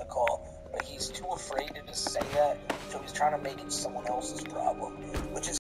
call, but he's too afraid to just say that, so he's trying to make it someone else's problem, which is